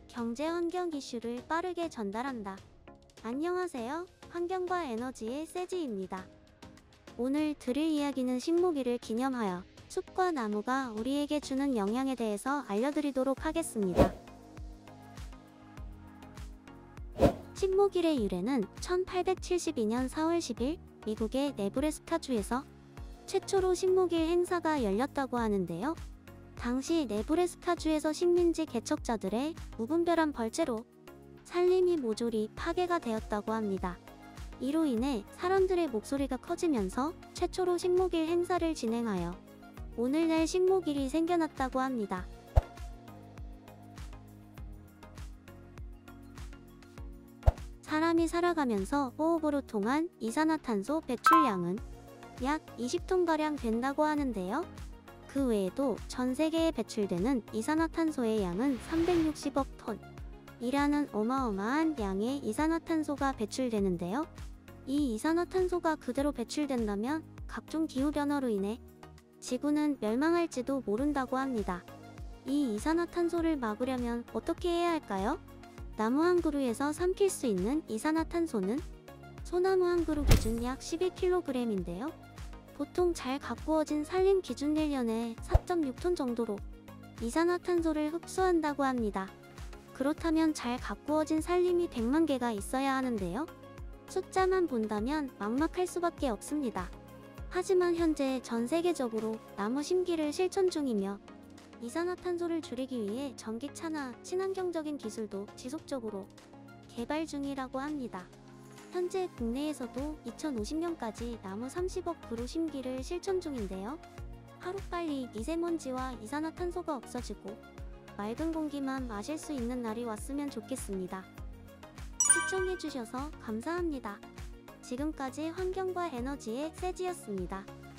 경제 환경 이슈를 빠르게 전달한다. 안녕하세요. 환경과 에너지의 세지입니다. 오늘 들을 이야기는 식목일을 기념하여 숲과 나무가 우리에게 주는 영향에 대해서 알려드리도록 하겠습니다. 식목일의 유래는 1872년 4월 10일 미국의 네브래스카주에서 최초로 식목일 행사가 열렸다고 하는데요. 당시 네브래스카주에서 식민지 개척자들의 무분별한 벌채로 산림이 모조리 파괴가 되었다고 합니다. 이로 인해 사람들의 목소리가 커지면서 최초로 식목일 행사를 진행하여 오늘날 식목일이 생겨났다고 합니다. 사람이 살아가면서 호흡으로 통한 이산화탄소 배출량은 약 20톤가량 된다고 하는데요. 그 외에도 전 세계에 배출되는 이산화탄소의 양은 360억 톤이라는 어마어마한 양의 이산화탄소가 배출되는데요. 이 이산화탄소가 그대로 배출된다면 각종 기후변화로 인해 지구는 멸망할지도 모른다고 합니다. 이 이산화탄소를 막으려면 어떻게 해야 할까요? 나무 한 그루에서 삼킬 수 있는 이산화탄소는 소나무 한 그루 기준 약 11kg인데요. 보통 잘 가꾸어진 산림 기준 1년에 4.6톤 정도로 이산화탄소를 흡수한다고 합니다. 그렇다면 잘 가꾸어진 산림이 100만 개가 있어야 하는데요. 숫자만 본다면 막막할 수밖에 없습니다. 하지만 현재 전 세계적으로 나무 심기를 실천 중이며 이산화탄소를 줄이기 위해 전기차나 친환경적인 기술도 지속적으로 개발 중이라고 합니다. 현재 국내에서도 2050년까지 나무 30억 그루 심기를 실천 중인데요. 하루빨리 미세먼지와 이산화탄소가 없어지고 맑은 공기만 마실 수 있는 날이 왔으면 좋겠습니다. 시청해주셔서 감사합니다. 지금까지 환경과 에너지의 세지였습니다.